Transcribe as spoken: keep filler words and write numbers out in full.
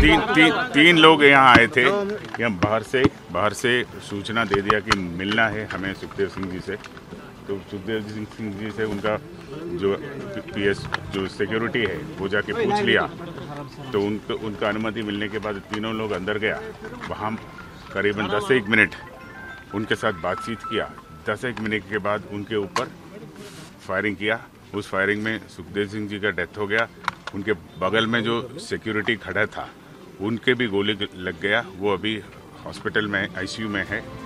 तीन तीन तीन लोग यहाँ आए थे। यहाँ बाहर से बाहर से सूचना दे दिया कि मिलना है हमें सुखदेव सिंह जी से। तो सुखदेव सिंह जी से उनका जो पीएस जो सिक्योरिटी है वो जाके पूछ लिया। तो उनको उनका अनुमति मिलने के बाद तीनों लोग अंदर गया। वहाँ करीबन दस एक मिनट उनके साथ बातचीत किया। दस एक मिनट के बाद उनके ऊपर फायरिंग किया। उस फायरिंग में सुखदेव सिंह जी का डेथ हो गया। उनके बगल में जो सिक्योरिटी खड़ा था उनके भी गोली लग गया। वो अभी हॉस्पिटल में आईसीयू में है।